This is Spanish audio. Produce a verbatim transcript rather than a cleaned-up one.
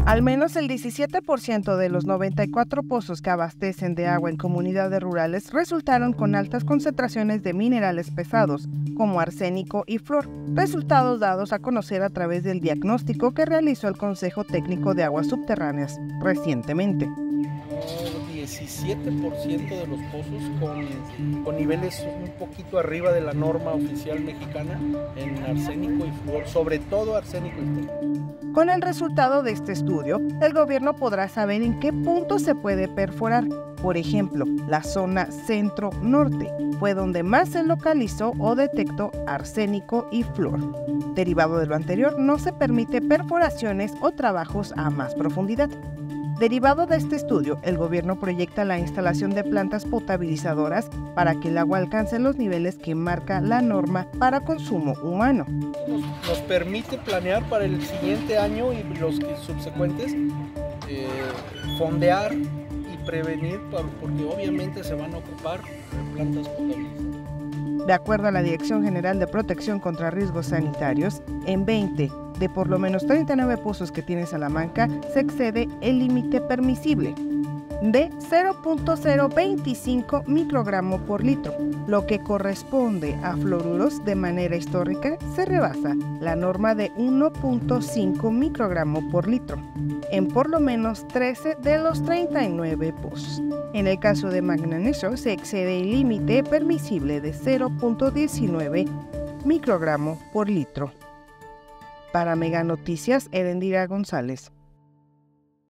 Al menos el diecisiete por ciento de los noventa y cuatro pozos que abastecen de agua en comunidades rurales resultaron con altas concentraciones de minerales pesados, como arsénico y flúor, resultados dados a conocer a través del diagnóstico que realizó el Consejo Técnico de Aguas Subterráneas recientemente. diecisiete por ciento de los pozos con, con niveles un poquito arriba de la norma oficial mexicana en arsénico y flúor, sobre todo arsénico y flúor. Con el resultado de este estudio, el gobierno podrá saber en qué punto se puede perforar. Por ejemplo, la zona centro-norte fue donde más se localizó o detectó arsénico y flúor. Derivado de lo anterior, no se permite perforaciones o trabajos a más profundidad. Derivado de este estudio, el gobierno proyecta la instalación de plantas potabilizadoras para que el agua alcance los niveles que marca la norma para consumo humano. Nos, nos permite planear para el siguiente año y los subsecuentes, eh, fondear y prevenir, porque obviamente se van a ocupar plantas potabilizadoras. De acuerdo a la Dirección General de Protección contra Riesgos Sanitarios, en veinte de por lo menos treinta y nueve pozos que tiene Salamanca se excede el límite permisible de cero punto cero veinticinco microgramo por litro, lo que corresponde a fluoruros. De manera histórica se rebasa la norma de uno punto cinco microgramo por litro en por lo menos trece de los treinta y nueve pozos. En el caso de manganeso se excede el límite permisible de cero punto diecinueve microgramo por litro. Para Mega Noticias, Erendira González.